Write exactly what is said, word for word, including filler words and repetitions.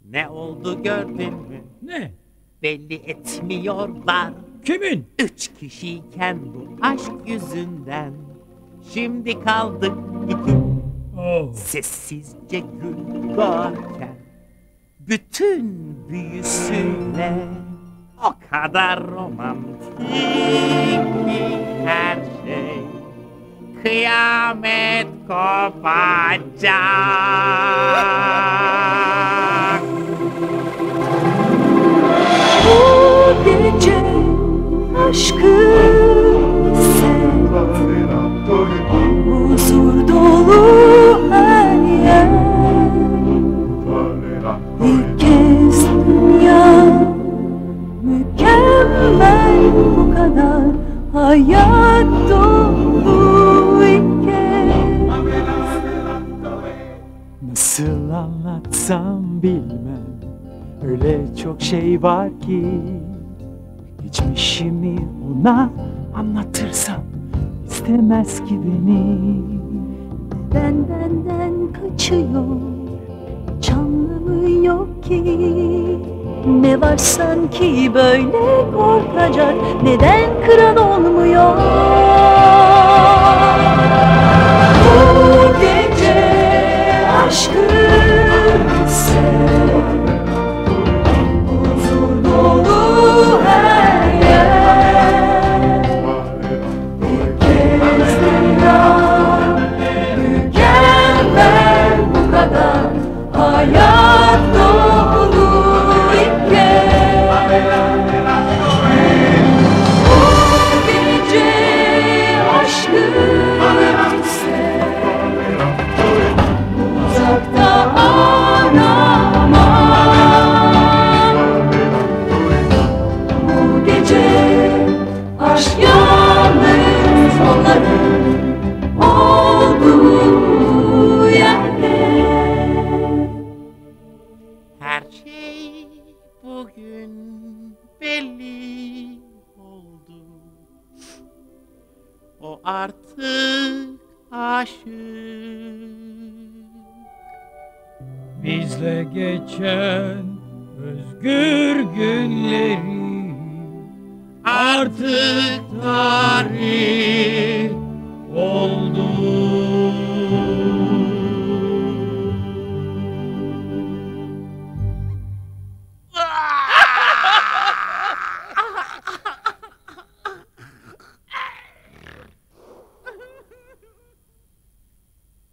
Ne oldu gördün mü? Ne? Belli etmiyorlar. Kimin? Üç kişiyken bu aşk yüzünden şimdi kaldık iki. Oh. Sessizce gül doğarken bütün büyüsüyle o kadar romantik ki her şey kıyamet kopacak. Bu gece aşkı hisset, huzur dolu her yer. İlk kez dünya mükemmel, bu kadar hayat dolu ilk kez. Nasıl anlatsam bilmem, öyle çok şey var ki. Geçmişimi ona anlatırsam istemez ki beni. Ben benden kaçıyor, hiç anlamı yok ki. Ne var sanki böyle korkacak, neden kıran olmuyor? Bu gece aşkı sev, huzur dolu her yer. Bir kez dünya mükemmel, bu kadar hayat dolu ilk kez. Bu gece aşkı sev, uzakta arama. Bu gece aşk yalnız onların olduğu yerde. Her şey bugün belli oldu. O artık aşık. Bizle geçen özgür günleri Artık tarih